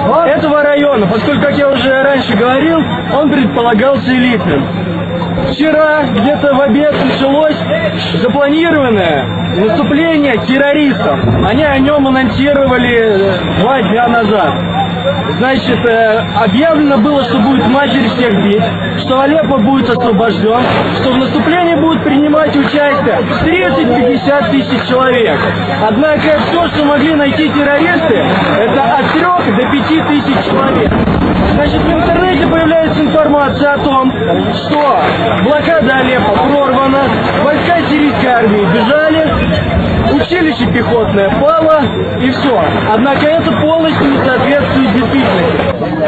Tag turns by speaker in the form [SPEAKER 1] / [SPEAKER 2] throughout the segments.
[SPEAKER 1] этого района, поскольку, как я уже раньше говорил, он предполагался элитным. Вчера, где-то в обед, началось запланированное наступление террористов. Они о нем анонсировали 2 дня назад. Значит, объявлено было, что будет матерь всех бить, что Алеппо будет освобожден, что в наступлении будут принимать участие 30-50 тысяч человек. Однако все, что могли найти террористы, это от 3 до 5 тысяч человек. Значит, в интернете появляется информация о том, что блокада Алеппо прорвана, войска сирийской армии бежали, училище пехотное пало, и все. Однако это полностью не соответствует действительности.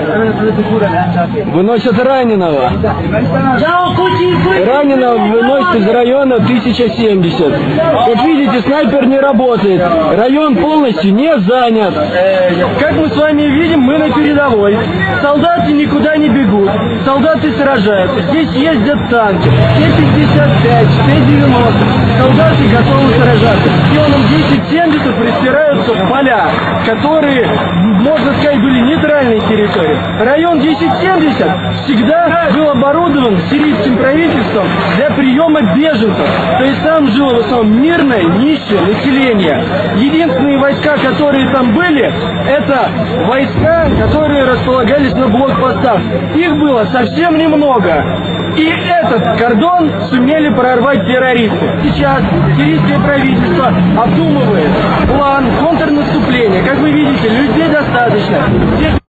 [SPEAKER 1] Выносят раненого. Раненого выносят из района 1070. Как видите, снайпер не работает. Район полностью не занят. Как мы с вами видим, мы на передовой. Солдаты никуда не бегут. Солдаты сражаются. Здесь ездят танки. Т-55, Т-90. Солдаты готовы сражаться. Районом 1070 простираются поля, которые, можно сказать, были нейтральной территорией. Район 1070 всегда был оборудован сирийским правительством для приема беженцев. То есть там жило в основном мирное, нищее население. Единственные войска, которые там были, это войска, которые располагались на блокпостах. Их было совсем немного. И этот кордон сумели прорвать террористы. Сейчас сирийское правительство обдумывает план контрнаступления. Как вы видите, людей достаточно.